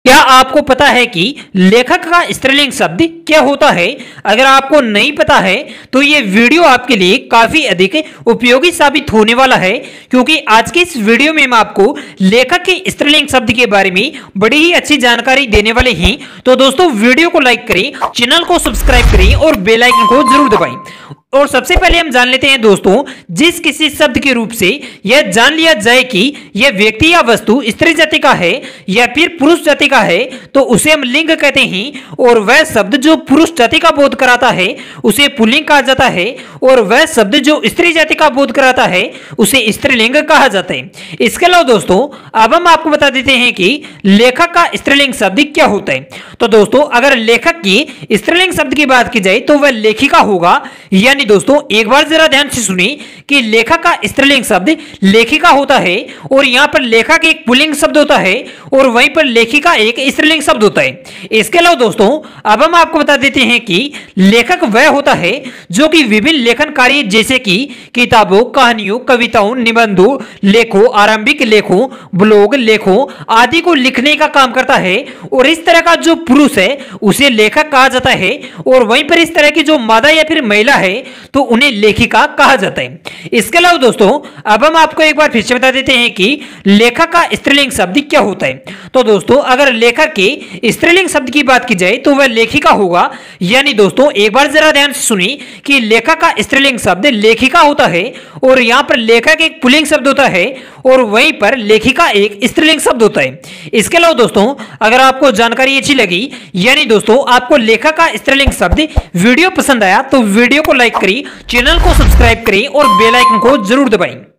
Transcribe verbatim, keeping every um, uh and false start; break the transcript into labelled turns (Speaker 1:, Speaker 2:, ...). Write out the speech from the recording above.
Speaker 1: क्या आपको पता है कि लेखक का स्त्रीलिंग शब्द क्या होता है? अगर आपको नहीं पता है तो ये वीडियो आपके लिए काफी अधिक उपयोगी साबित होने वाला है, क्योंकि आज के इस वीडियो में मैं आपको लेखक के स्त्रीलिंग शब्द के बारे में बड़ी ही अच्छी जानकारी देने वाले हैं। तो दोस्तों वीडियो को लाइक करें, चैनल को सब्सक्राइब करें और बेल आइकन को जरूर दबाएं। और सबसे पहले हम जान लेते हैं दोस्तों, जिस किसी शब्द के रूप से यह जान लिया जाए कि यह व्यक्ति या वस्तु स्त्री जाति का है या फिर पुरुष जाति का है तो उसे हम लिंग कहते हैं। और वह शब्द जो पुरुष जाति का बोध कराता है उसे पुल्लिंग कहा जाता है, और वह शब्द जो स्त्री जाति का बोध कराता है उसे स्त्रीलिंग कहा जाता है। इसके अलावा दोस्तों अब हम आपको बता देते हैं कि लेखक का स्त्रीलिंग शब्द क्या होता है। तो दोस्तों अगर लेखक की स्त्रीलिंग शब्द की बात की जाए तो वह लेखिका होगा। यानी दोस्तों एक बार जरा ध्यान से सुनिए कि लेखक का स्त्रीलिंग शब्द लेखिका होता है, और यहां पर लेखक एक पुल्लिंग शब्द होता है और वहीं पर लेखिका एक स्त्रीलिंग शब्द होता है। इसके अलावा दोस्तों अब हम आपको बता देते हैं कि लेखक वह होता है जो कि विभिन्न लेखन कार्य जैसे कि किताबों, कहानियों, कविताओं, निबंधों, लेखों, आरंभिक लेखों, ब्लॉग लेखों आदि को लिखने का काम करता है। और इस तरह का जो पुरुष है उसे लेखक कहा जाता है, और वहीं पर इस तरह की जो मादा या फिर महिला है तो उन्हें लेखिका कहा जाता है। इसके अलावा दोस्तों अब हम आपको एक बार फिर से बता देते हैं कि लेखक का स्त्रीलिंग शब्द क्या होता है। तो दोस्तों अगर लेखक के स्त्रीलिंग शब्द की बात की जाए तो वह लेखिका होगा। यानी दोस्तों एक बार जरा ध्यान से सुनिए कि लेखक का स्त्रीलिंग शब्द लेखिका होता है, और यहां पर लेखक एक पुल्लिंग शब्द होता है और वहीं पर लेखिका एक स्त्रीलिंग शब्द होता है। इसके अलावा दोस्तों अगर आपको जानकारी अच्छी लगी, यानी दोस्तों आपको लेखक का स्त्रीलिंग शब्द वीडियो पसंद आया तो वीडियो को लाइक करें, चैनल को सब्सक्राइब करें और बेल आइकन को जरूर दबाएं।